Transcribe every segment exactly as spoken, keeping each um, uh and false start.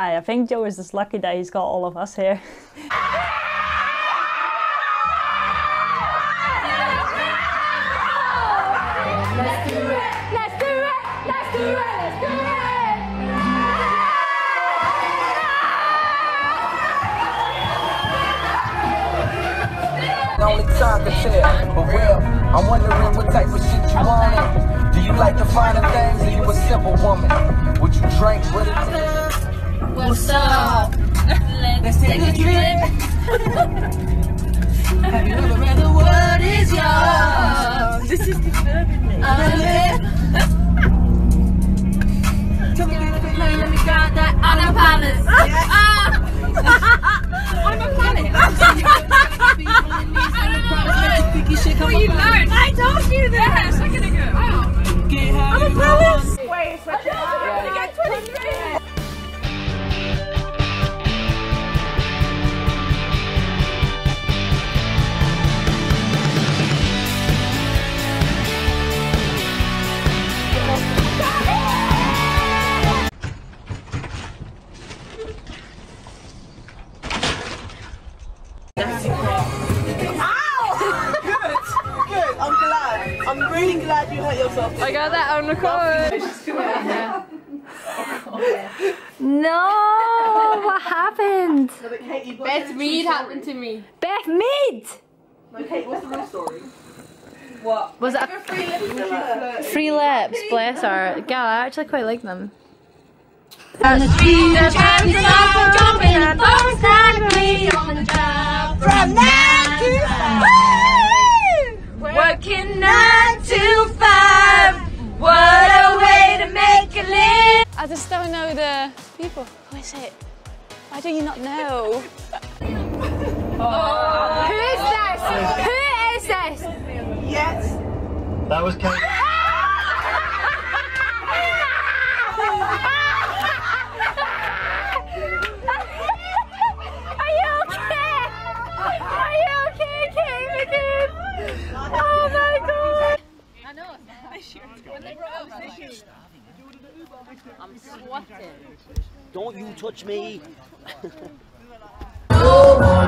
I think Joe is just lucky that he's got all of us here. Let's do it! Let's do it! Let's do it! Let's do it! Only time can tell, but well, I'm wondering what type of shit you wanted. Do you like the finer things, or you a simple woman? Would you drink with it? What's up? Let's take a trip. Have you ever read the word is yours? This is the verb. Let me grab that on a palace. I'm a planet. Well, you learned. I told you that. Yeah, a second ago. Wow. I'm a palace. Wait, it's right. I'm gonna get twenty-three. I'm really glad you hurt yourself. I got that on record. No, what happened? No, but Kate, you've got Beth Mead happened to me. Beth Mead! No, Kate, what's the real story? What? Was it a free lips? free lips? Bless her. Gal, I actually quite like them. On the street, the jumping up, jumping up, don't stand me on the job. From nine to five, working nine to five. What a way to make a living. I just don't know the people. Who is it? Why do you not know? Oh. Who is this? Who is this? Yes. That was Kate. Oh my god! I know. When they propose, I'm sweating. Don't you touch me. Go on,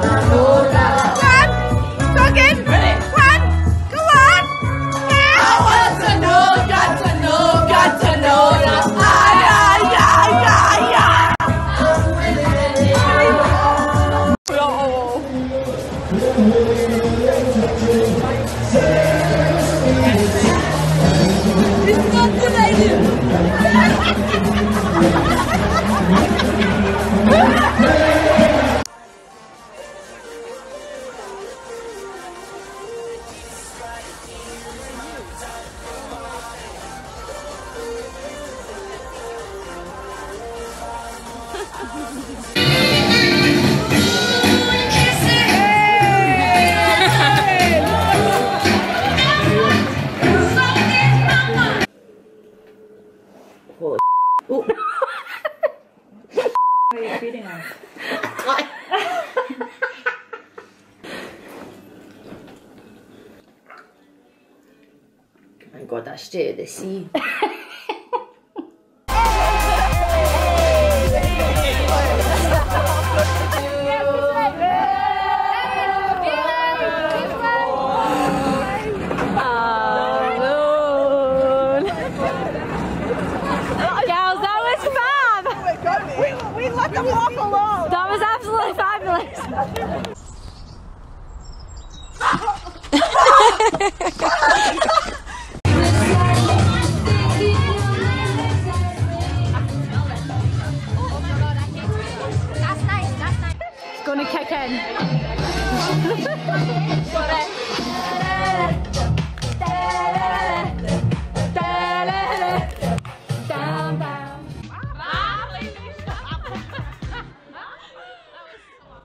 fucking, one, go on. I want to know, got to know, got to know. Yeah, yeah, yeah, yeah. It's not good idea. What are you feeding on? I got that straight at the sea. Let them walk alone. That was absolutely fabulous. It's gonna kick in.